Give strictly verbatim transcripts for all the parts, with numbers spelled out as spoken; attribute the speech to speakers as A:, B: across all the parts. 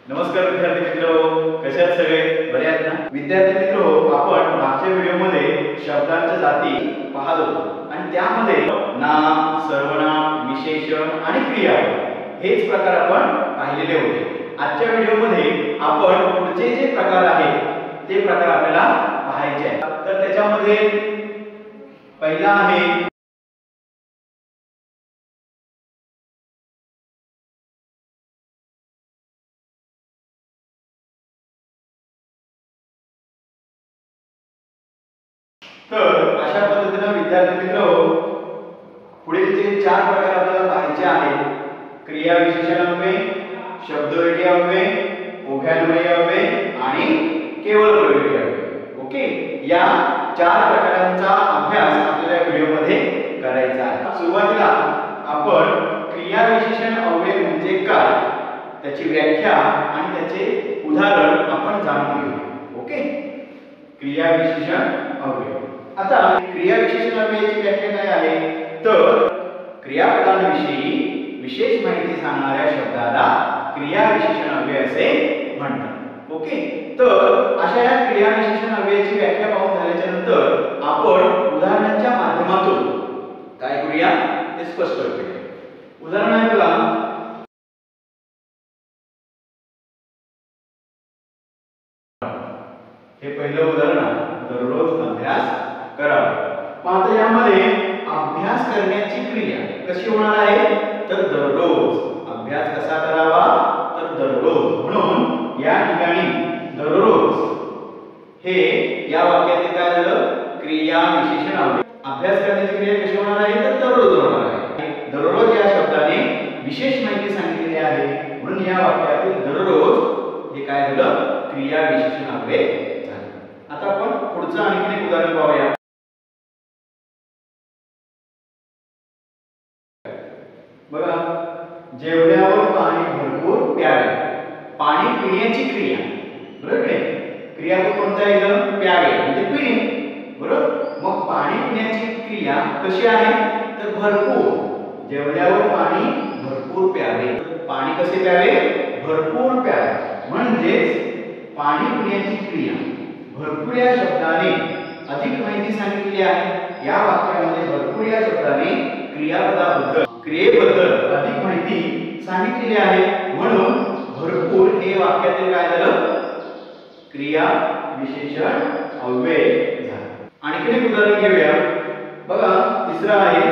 A: नमस्कार विद्यार्थी मित्रो, कसे आहात सगळे? बरे आहात ना? विद्यार्थी मित्रो, आपण मागच्या व्हिडिओमध्ये शब्दांच्या जाती पाहत होतो आणि त्यामध्ये नाम, सर्वनाम, विशेषण आणि क्रियापद हेच प्रकार आपण पाहिलेले होते. आजच्या व्हिडिओमध्ये आपण पुढचे जे प्रकार आहेत ते प्रकार आपल्याला पाहायचे आहेत. तर त्याच्यामध्ये पहिला आहे तर अशा पद्धतीने विद्यार्थी मित्र पुढील जे चार प्रकार आपल्याला पाहायचे आहेत. क्रिया विशेषण अन्वय, शब्दयोगी अन्वय, उभयान्वयी अन्वय आणि केवळ प्रयोगी अन्वय. ओके, या चार प्रकारांचा अभ्यास आपल्याला या व्हिडिओमध्ये करायचा आहे. सुरुवातीला आपण क्रिया विशेषण अन्वय म्हणजे काय, त्याची व्याख्या आणि त्याचे उदाहरण आपण जाणून घेऊ. ओके, क्रिया विशेषण अन्वय. आता क्रिया विशेषण अन्वयाची व्याख्या काय आहे? तर क्रियापदांविषयी विशेष माहिती सांगणाऱ्या शब्दाला क्रिया विशेषण अन्वय असे म्हणतात. ओके, तर अशा या क्रिया विशेषण अन्वयाची व्याख्या पाहून झाल्याच्या नंतर आपण उदाहरणांच्या माध्यमातून काय करूया ते स्पष्ट करूया. उदाहरण आहे बघा, हे पहिलं उदाहरण आहे. दररोज अभ्यास करावा. आता यामध्ये अभ्यास करण्याची क्रिया कशी होणार आहे? तर दररोज. अभ्यास कसा करावा? तर दररोज. म्हणून या ठिकाणी दररोज हे या वाक्यात काय झालं? क्रिया विशेषण अन्वय. अभ्यास करण्याची क्रिया कशी होणार आहे? तर दररोज होणार आहे. दररोज या शब्दाने विशेष माहिती सांगितलेली आहे, म्हणून या वाक्यातील दररोज हे काय झालं? क्रिया विशेषण अन्वय झालं. आता आपण पुढचं आणखी एक उदाहरण पाहूया. बघा, जेवल्यावर पाणी भरपूर प्यावे. पाणी पिण्याची क्रिया, बरोबर आहे? क्रियापद कोणतं आहे? प्यावे म्हणजे पिणे, बरोबर? मग पाणी पिण्याची क्रिया कशी आहे? तर भरपूर. जेवल्यावर पाणी भरपूर प्यावे. पाणी कसे प्यावे? भरपूर प्यावे. म्हणजे पाणी पिण्याची क्रिया भरपूर या शब्दाने अधिक माहिती सांगितलेली आहे. या वाक्यामध्ये भरपूर या शब्दाने क्रियापदाबद्दल क्रियेबद्दल अधिक माहिती सांगितलेली आहे, म्हणून भरपूर हे वाक्यातील काय झालं? क्रिया विशेषण अन्वय झालं. आणखी एक उदाहरण घेऊया. बघा, तिसरं आहे.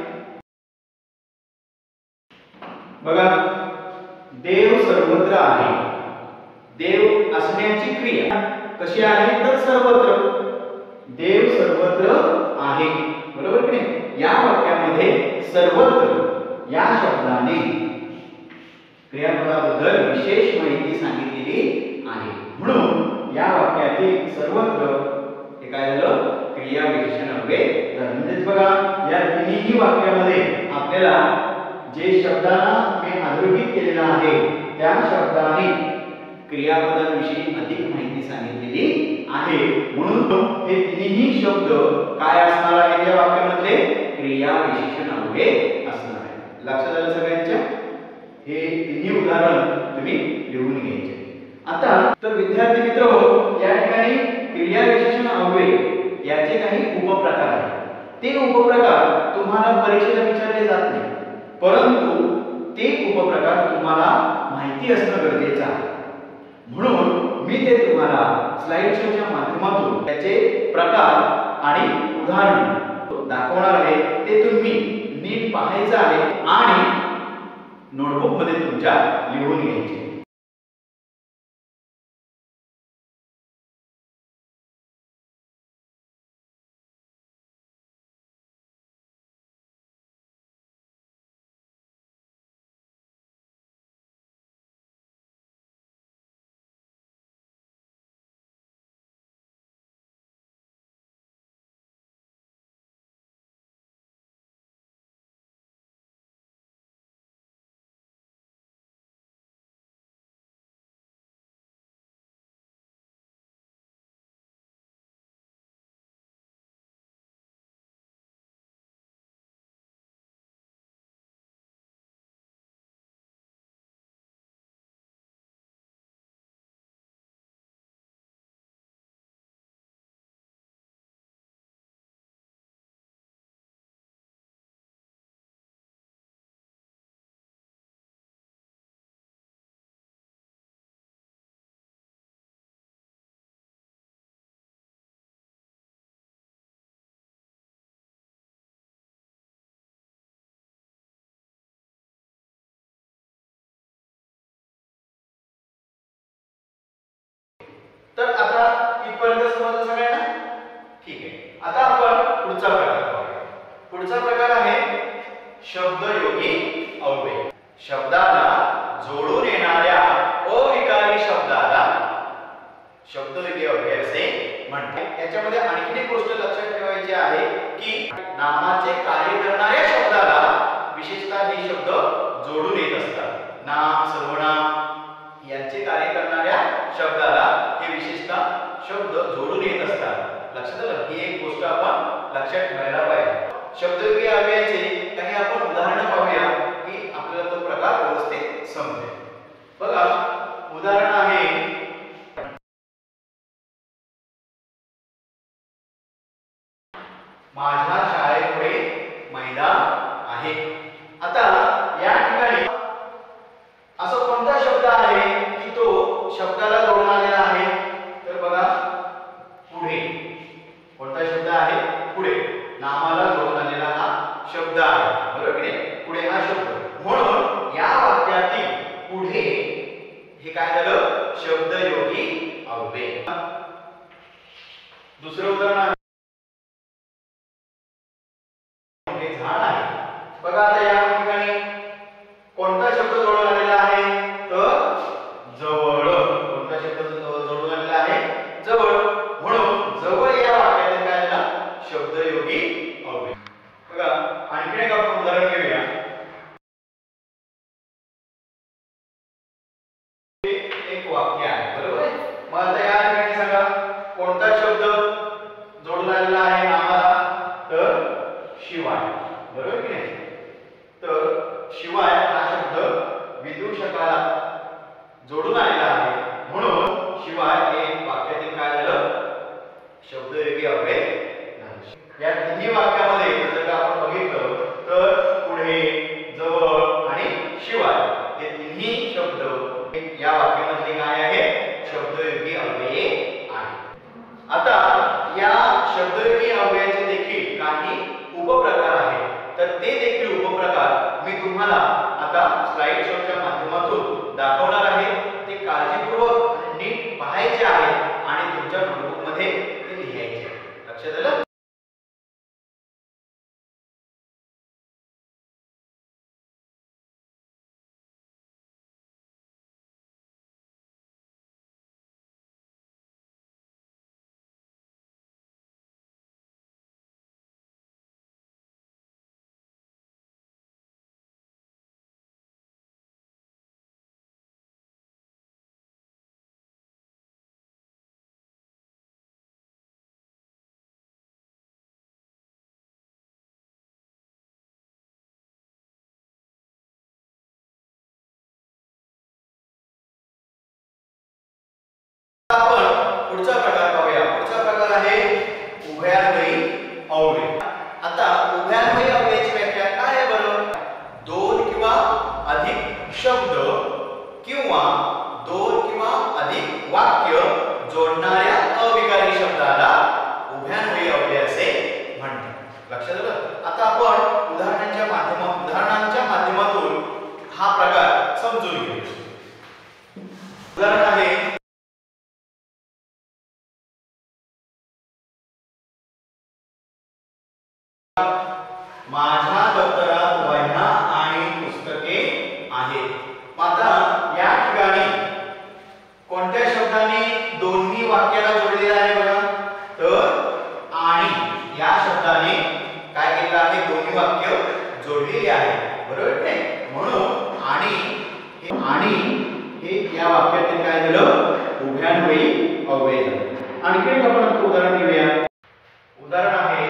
A: बघा, देव सर्वत्र आहे. देव असण्याची क्रिया कशी आहे? तर सर्वत्र. देव सर्वत्र आहे, बरोबर की नाही? या वाक्यामध्ये सर्वत्र या शब्दाने क्रियापदाबद्दल विशेष माहिती सांगितलेली आहे, म्हणून या वाक्यातील सर्वत्र हे काय झालं? क्रिया विशेषण अन्वय झालं. म्हणजे बघा, या तिन्ही वाक्यामध्ये आपल्याला जे शब्दांना मी अधोरेखित केलेला आहे त्या शब्दाने क्रियापदांविषयी अधिक माहिती सांगितलेली आहे, म्हणून हे तिन्ही शब्द काय असणार आहेत या वाक्यामध्ये? क्रिया विशेषण अन्वय असणार आहे. लक्षात आलं सगळ्यांच्या? हे तिन्ही उदाहरण तुम्ही लिहून घ्यायचे. आता तर विद्यार्थी मित्र, या ठिकाणी क्रिया विशेषण अन्वय याचे काही उपप्रकार आहेत. ते उपप्रकार तुम्हाला परीक्षेला विचारले जात नाही, परंतु ते उपप्रकार तुम्हाला माहिती असणं गरजेचं आहे, म्हणून मी ते तुम्हाला स्लाइड शोच्या माध्यमातून त्याचे प्रकार आणि उदाहरण दाखवणार आहे. ते तुम्ही नीट पाहायचं आहे आणि नोटबुक मध्ये तुमच्या लिहून घ्यायचे. तर आता इथपर्यंत समजलं सगळ्यांना? ठीक आहे. आता आपण पुढचा प्रकार पाहूया. पुढचा प्रकार आहे शब्दयोगी अव्यय. शब्दाला जोडून येणाऱ्या अविकारी शब्दाला शब्दयोगी अव्यय असे म्हणतात. याच्यामध्ये आणखी एक गोष्ट लक्षात ठेवायची आहे की नामाचे कार्य करणाऱ्या शब्दाला विशेषतः हे शब्द जोडून येत असतात. नाम, सर्वनाम यांचे कार्य करणाऱ्या शब्दाला हे विशेषतः शब्द जोडून येत असतात. लक्षात आलं? ही एक गोष्ट आपण लक्षात ठेवायला पाहिजे. शब्दयोगी अव्ययाचे काही आपण उदाहरण पाहूया की आपल्याला तो प्रकार व्यवस्थित समजेल. बघा, उदाहरण आहे माझ्या शाळेपुढे मैदान आहे. आता या ठिकाणी असं कोणता शब्द आहे की तो शब्दाला जोडून आलेला आहे? तर बघा, पुढे. कोणता शब्द आहे? पुढे. नामाला जोडून आलेला हा शब्द आहे, बरोबर की नाही? पुढे हा शब्द. म्हणून या वाक्यातील पुढे हे काय झालं? शब्दयोगी अव्यय. दुसरं उदाहरण आहे झाड आहे. बघा, आता या ठिकाणी कोणता शब्द जोडून आलेला आहे? तर जवळ. कोणता शब्द जोडून आलेला आहे? जवळ. म्हणून जवळ या वाक्यात काय झालं? शब्दयोगी अव्यय. बघा, आणखी एक आपण उदाहरण घेऊया. एक वाक्य आहे, बरोबर? मग आता या ठिकाणी सांगा कोणता शब्द जोडून आलेला आहे नामाला? तर शिवाय, बरोबर की नाही? तर शिवाय हा शब्द विदूषकाला जोडून आलेला आहे. म्हणून शिवाय हे वाक्यातील काय झालं? शब्दयोगी अव्यय झालं. या तिन्ही वाक्यामध्ये जर आपण बघितलं तर पुढे, जवळ आणि शिवाय हे तिन्ही शब्द या वाक्यामध्ये काय आहे? शब्दयोगी अव्यय आहे. आता या शब्दयोगी अव्ययाचे देखील काही उपप्रकार आहेत. तर ते देखील उपप्रकार मी तुम्हाला आता स्लाइड शोच्या माध्यमातून दाखवणार आहे. ते काळजीपूर्वक नीट पाहायचे आहे आणि तुमच्या नोटबुक मध्ये ते लिहायचे. लक्षात आलं? आपण पुढचा प्रकार पाहूया. पुढचा प्रकार आहे उभयान्वयी अव्यय. आता उभयान्वयी अव्ययाची व्याख्या काय आहे बरं? दोन किंवा अधिक शब्द किंवा दोन किंवा अधिक वाक्य जोडणाऱ्या अविकारी शब्दाला उभयान्वयी अव्यय असे म्हणतात. लक्षात आलं? आता आपण उदाहरणांच्या माध्यमातून उदाहरणांच्या माध्यमातून हा प्रकार समजून घेऊ. उदाहरण आहे माझ्या दप्तरात वह्या आणि पुस्तके आहेत. आता या ठिकाणी कोणत्या शब्दाने दोन्ही वाक्याला जोडलेला आहे बघा? तर आणि या शब्दाने काय केलेलं आहे? दोन्ही वाक्य जोडलेली आहे, बरोबर नाही? म्हणून आणि हे आणि हे या वाक्यातील काय झालं? उभयान्वयी अव्यय झालं. आणखी एक आपण उदाहरण घेऊया. उदाहरण आहे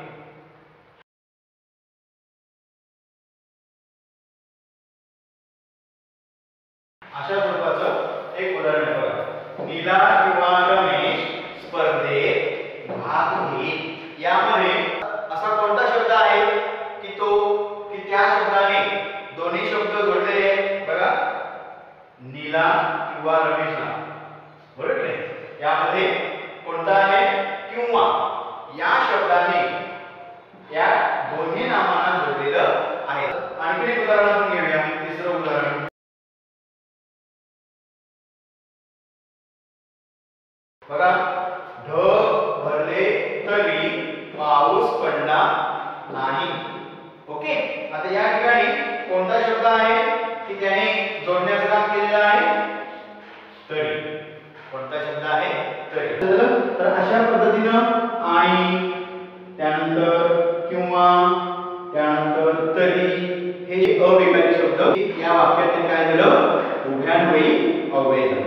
A: अशा स्वरूपाचं एक उदाहरण आहे बघा. नीला किंवा रमेश स्पर्धेत भाग घेईल. यामध्ये असा कोणता शब्द आहे की तो की त्या शब्दाने दोन्ही शब्द जोडलेले आहेत बघा? नीला किंवा रमेशला, बरोबर आहे? यामध्ये कोणता आहे? किंवा या शब्दाने या दोन्ही नामांना जोडलेलं आहे. आणखी एक उदाहरण आपण घेऊया. तिसरं उदाहरण बघा, ढग भरले तरी पाऊस पडला नाही. ओके, आता या ठिकाणी कोणता शब्द आहे की त्याने जोडण्याचं काम केलेलं आहे? तरी. कोणता शब्द आहे? तरी. तर अशा पद्धतीनं आणि त्यानंतर किंवा त्यानंतर तरी हे अविकारी शब्द या वाक्यातील काय झालं? उभयान्वयी अव्यय झालं.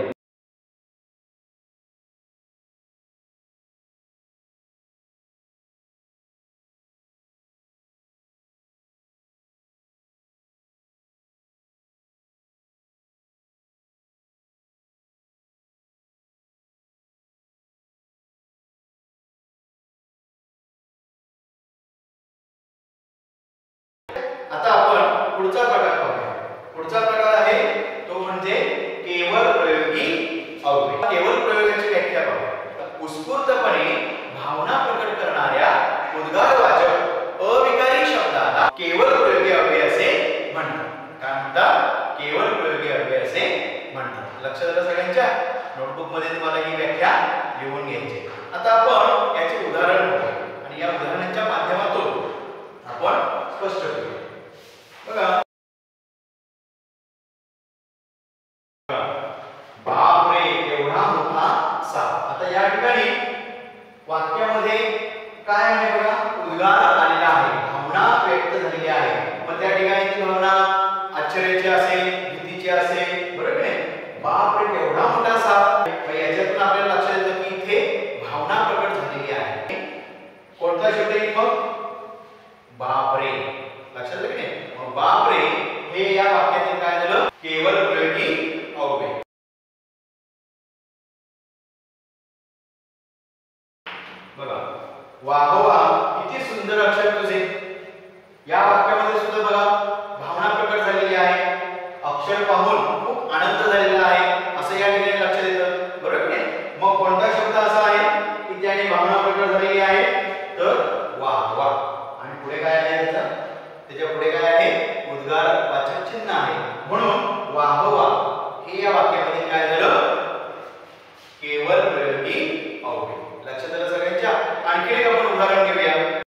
A: आता आपण पुढचा प्रकार पाहूया. पुढचा प्रकार आहे तो म्हणजे केवळ प्रयोगी अव्यय. केवळ प्रयोगाची व्याख्या पाहूया. उत्स्फूर्तपणे भावना प्रकट करणाऱ्या उद्गारवाचक अविकारी शब्दाला केवळ प्रयोगी अव्यय असे म्हणतात. काय म्हणतात? केवळ प्रयोगी अव्यय असे म्हणतात. लक्षात आलं सगळ्यांच्या? नोटबुक मध्ये तुम्हाला ही व्याख्या लिहून घ्यायची. आता आपण याचे उदाहरण बघूया आणि या उदाहरणांच्या माध्यमातून आपण स्पष्ट करूया. बघा, बापरे एवढा मोठा साप. आता या ठिकाणी वाक्यामध्ये काय आहे? बघा, उद्गार आलेला आहे, भावना व्यक्त झालेली आहे. मग त्या ठिकाणी ती भावना आश्चर्याची असेल, भीतीची असेल, बरोबर आहे? बापरे एवढा मोठा साप. याच्यातून आपल्याला लक्षात येतं की इथे भावना प्रकट झालेली आहे. कोणता शब्द आहे मग? बापरे. लक्षात आलं की नाही? मग बापरे हे या वाक्यातील काय झालं? केवळ प्रयोगी अव्यय. बघा, वाहवा किती सुंदर अक्षर तुझे. या वाक्यामध्ये सुद्धा बघा भावना प्रकट झालेली आहे. अक्षर पाहून खूप आनंद झालेला आहे असं या ठिकाणी लक्षात येतं, बरोबर आहे? मग कोणता शब्द असा आहे की त्याने भावना प्रकट झालेली आहे? तर वाहवा. आणि पुढे काय आहे त्याचा? त्याच्या पुढे काय आहे? उद्गार वाचक चिन्ह आहे. म्हणून वाहवा हे या वाक्यामध्ये काय झालं? केवळ प्रयोगी अव्यय. लक्षात आलं सगळ्यांच्या? आणखी एक आपण उदाहरण घेऊया.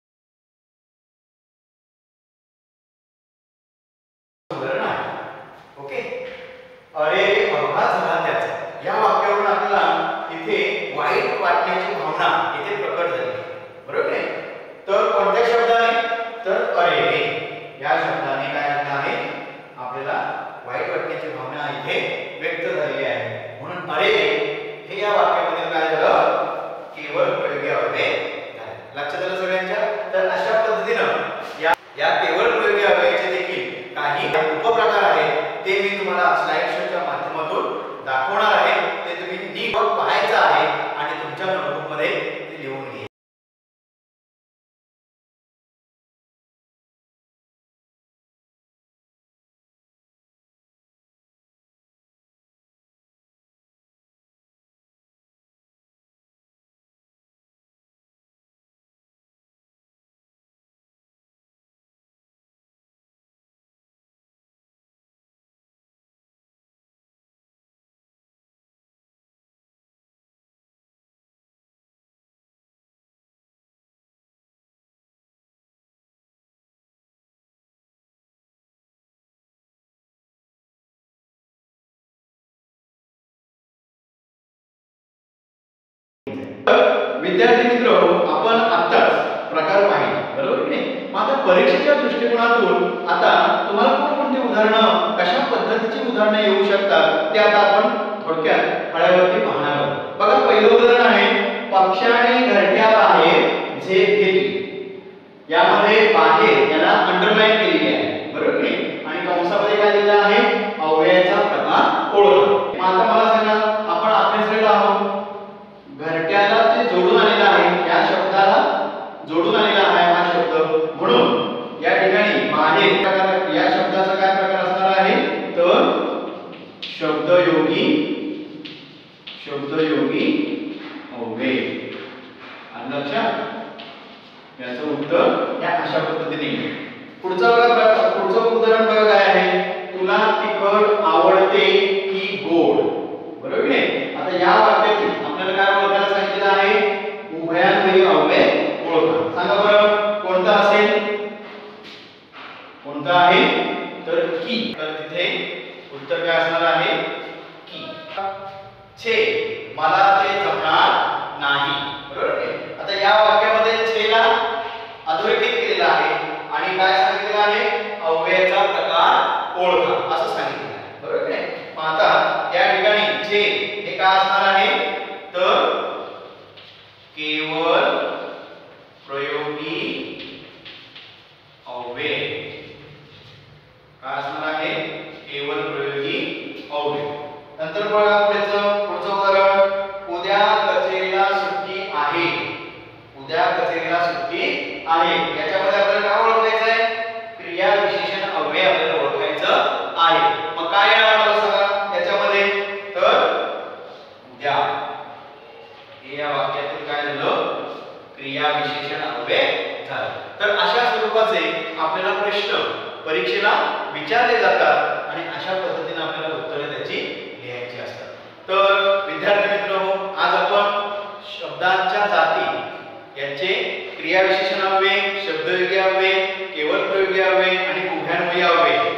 A: उदाहरण आहे, ओके. अरे अपघात झाला त्याचा. या वाक्यावरून आपल्याला इथे वाईट वाटण्याची भावना इथे प्रकट झाली, बरोबर आहे? तर कोणत्या शब्दाने? तर अरे या शब्दाने काय अर्थ आहे? आपल्याला वाईट वाटण्याची भावना इथे व्यक्त झालेली आहे. म्हणून अरे हे या वाक्यामध्ये काय झालं? केवळ प्रयोगी अव्यय झाले. लक्षात आलं सगळ्यांच्या? तर अशा पद्धतीनं या या केवळ प्रयोगी अव्ययाचे देखील काही उपप्रकार आहेत. ते मी तुम्हाला स्लाइड शोच्या माध्यमातून दाखवणार आहे. ते तुम्ही नीट पाहायचं आहे आणि तुमच्या नोटबुक मध्ये ते लिहून घ्या. विद्यार्थी मित्र, आपण आत्ताच प्रकार पाहिले, बरोबर की नाही? मग आता परीक्षेच्या दृष्टिकोनातून आता तुम्हाला कोणकोणती उदाहरणं, कशा पद्धतीची उदाहरणं येऊ शकतात ते आता आपण थोडक्यात फळ्यावरती पाहणार आहोत. बघा, पहिलं उदाहरण आहे पक्ष्याने घरट्याबाहेर झेप घेतली. यामध्ये बाहेर याला अंडरलाईन केलेली आहे, बरोबर की नाही? आणि कंसामध्ये काय दिलेलं आहे? अव्ययाचा प्रकार ओळखा. मग आता मला सांगा, आपण अभ्यासलेला आहोत. घरट्याला ते जोडून आलेला आहे, या शब्दाला जोडून आलेला आहे हा शब्द. म्हणून या ठिकाणी बाहेर या शब्दाचा काय प्रकार असणार आहे? तर शब्दयोगी शब्दयोगी अव्यय. आणि लक्षात की, तर तिथे उत्तर काय असणार आहे की. छे मला ते जमणार नाही, बरोबर आहे. आता या वाक्यामध्ये छेला अधोरेखित केलेला आहे आणि काय सांगितलेलं आहे, अव्ययाचा प्रकार ओळखा असं सांगितलेलं आहे, बरोबर आहे. मग आता या ठिकाणी छे हे काय असणार आहे, तर केवळ प्रयोगी अव्यय काय असणार आहे, केवळ प्रयोगी अव्यय. नंतर बघा पुढचं पुढचं उदाहरण, उद्या कचेरीला सुट्टी आहे. उद्या कचेरीला सुट्टी आहे याच्यामध्ये आपल्याला काय ओळखायचं आहे, क्रिया विशेषण अव्यय आपल्याला ओळखायचं आहे. मग काय येणार मला सांगा याच्यामध्ये, तर उद्या हे या वाक्यातील काय झालं, क्रिया विशेषण अव्यय झालं. तर अशा स्वरूपाचे आपल्याला प्रश्न परीक्षेला विचारले जातात आणि अशा पद्धतीने आपल्याला उत्तरे त्याची लिहायची असतात. तर विद्यार्थी मित्रांनो, आज आपण शब्दांच्या जाती यांचे क्रिया विशेषण अव्यय, शब्दयोगी अव्यय, केवळ प्रयोगी अव्यय आणि उभयान्वयी अव्यय